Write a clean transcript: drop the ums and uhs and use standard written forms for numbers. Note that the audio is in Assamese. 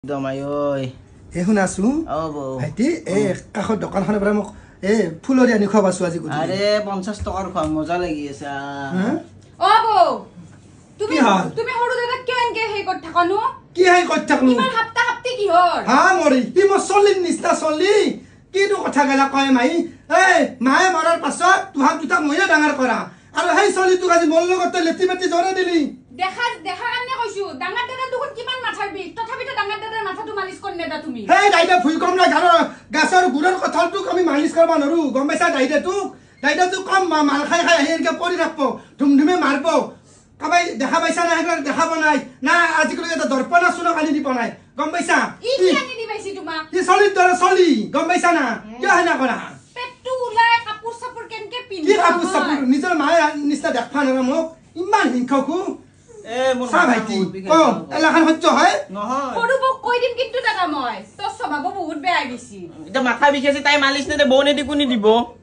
দমাই ঐ শুনাছো ভাইটি কাষৰ দোকানখনৰ পৰা মোক ফুলৰি আনি খুৱাবাছো আজি গধূলি আৰে 50 টকাৰ খোৱা মজা লাগি আছে তুমি সৰু দাদা কিয় এনকে হে কত থাকনো কি হে কত থাকলো ইমান হাপ্তা হাপ্তি কি হল মৰি কি মই চলি নিস্তা চলি কিনো কথা গলা কয় মাই মায়ে মৰাৰ পাছত তুহাক দুটাক মইয়ে ডাঙৰ কৰা আৰু সেই চলি তোক আজি মোৰ লগত লেটি মেটি জৰে দিলি দেখা কাৰণে কৈছো ডাঙৰ দাদা দুখন কিমান মাথাৰ বিষ তথাপিতো ডাঙৰ দাদাৰ মাথাটো মালিশ কৰি নেদা তুমি দাইদা ফুই কম না গাছৰ গুৰৰ কঁঠালটোক আমি মালিশ কৰিব নৰো গম পাইছা দাইদাটোক কম মাল খাই খাই আহি এনেকে পৰি ৰাখব ধুমধুমে মাৰব কাবাই দেখা পাইছা না সেইবিলাক দেখাব নাই না আজিকালি এটা দৰ্পণা চুনক আনি দিব নাই গম পাইছা ই কি আনি দি পাইছি তোমাক ই চলিৰ দৰে চলি গম পাইছা না কিয় হেনা কৰা পেটটো উলাই কাপোৰ চাপোৰ কেনকে পিন্ধি কি কাপোৰ চাপোৰ নিজৰ মায়ে নিচিনা দেখবা নৰা মোক ইমান হিংসকু চা ভাইটি এলাখান সহ্য হয় নহয় সৰু বক কৈ দিম কিন্তু দাদা মই তোৰ স্বভাৱ বহুত বেয়া গৈছি এটা মাথা বিষাইছে তাই মালিশ নেদে বৌ নেদি কোনি দিব